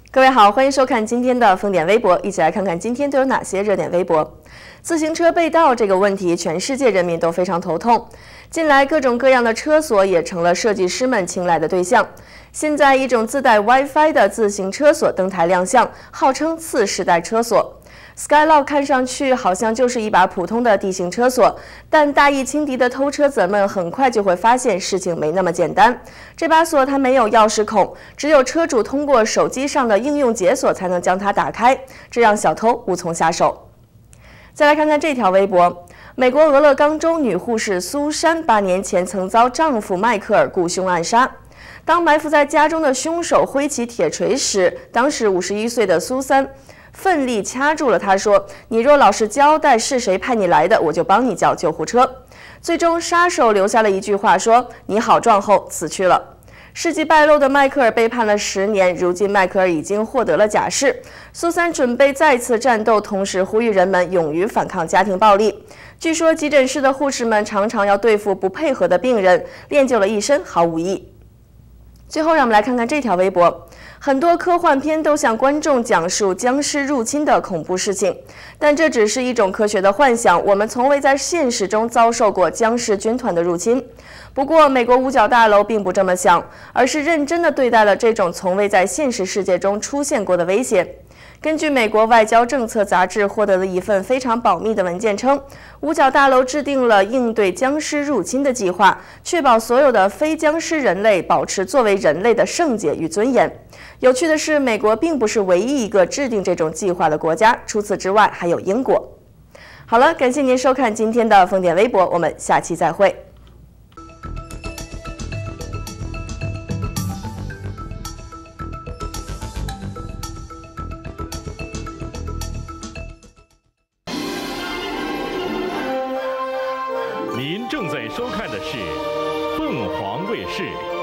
各位好，欢迎收看今天的风点微博，一起来看看今天都有哪些热点微博。自行车被盗这个问题，全世界人民都非常头痛。近来各种各样的车锁也成了设计师们青睐的对象。现在一种自带 WiFi 的自行车锁登台亮相，号称次世代车锁。Skylock 看上去好像就是一把普通的地形车锁，但大意轻敌的偷车贼们很快就会发现事情没那么简单。这把锁它没有钥匙孔，只有车主通过手机上的应用解锁才能将它打开，这让小偷无从下手。再来看看这条微博，美国俄勒冈州女护士苏珊8年前曾遭丈夫迈克尔雇凶暗杀。当埋伏在家中的凶手挥起铁锤时，当时51岁的苏珊奋力掐住了他，说：“你若老实交代是谁派你来的，我就帮你叫救护车。”最终，杀手留下了一句话，说：“你好撞后死去了。”事迹败露的迈克尔被判了10年，如今迈克尔已经获得了假释。苏珊准备再次战斗，同时呼吁人们勇于反抗家庭暴力。据说，急诊室的护士们常常要对付不配合的病人，练就了一身好武艺。最后，让我们来看看这条微博。很多科幻片都向观众讲述僵尸入侵的恐怖事情，但这只是一种科学的幻想。我们从未在现实中遭受过僵尸军团的入侵。不过，美国五角大楼并不这么想，而是认真地对待了这种从未在现实世界中出现过的威胁。根据美国外交政策杂志获得的一份非常保密的文件称，五角大楼制定了应对僵尸入侵的计划，确保所有的非僵尸人类保持作为人类的圣洁与尊严。有趣的是，美国并不是唯一一个制定这种计划的国家，除此之外还有英国。好了，感谢您收看今天的风点微博，我们下期再会。 您正在收看的是凤凰卫视。